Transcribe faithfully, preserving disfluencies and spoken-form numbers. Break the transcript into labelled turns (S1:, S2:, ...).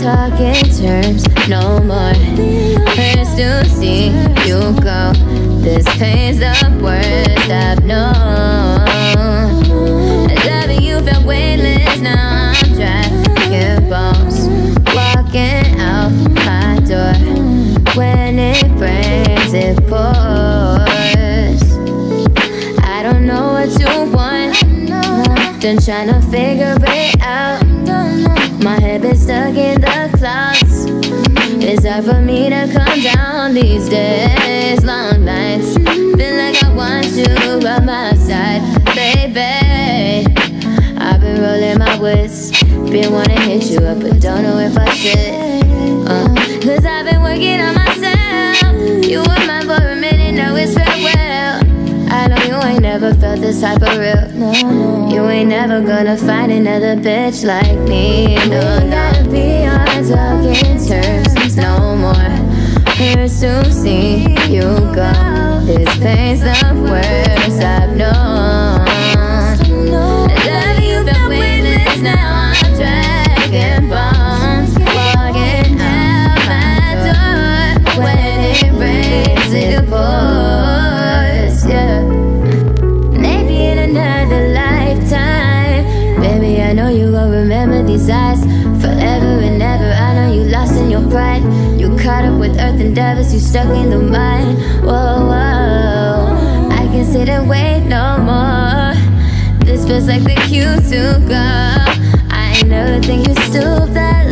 S1: talking terms no more. Hurts to see you go. This pain's the worst I've known. Loving you felt weightless, now I'm dragging bones, walking out my door. When it rains, it pours. I don't know what you want, done trying to figure it out. My head been stuck in the clouds. It's hard for me to come down these days. Long nights, feel like I want you by my side, baby. I've been rolling my wrist, been wanna hit you up, but don't know if I should. uh, Cause I've been working on myself. You were mine for a minute, now it's farewell. I know you ain't never felt this type of real. No, no. You ain't never gonna find another bitch like me. No, no. Gotta be on talking terms no more. Hurts to see you go. This pain's the worst I've known. Loving you felt weightless, now I'm dragging bones, walking out my door. When it rains, it pours, yeah. Maybe in another lifetime, baby, I know you gon' remember these eyes forever and ever. I know you lost in your pride. You caught up with earth endeavors, you stuck in the mind. Whoa, whoa, I can sit and wait no more. This feels like the cue to go. I ain't never think you stoop that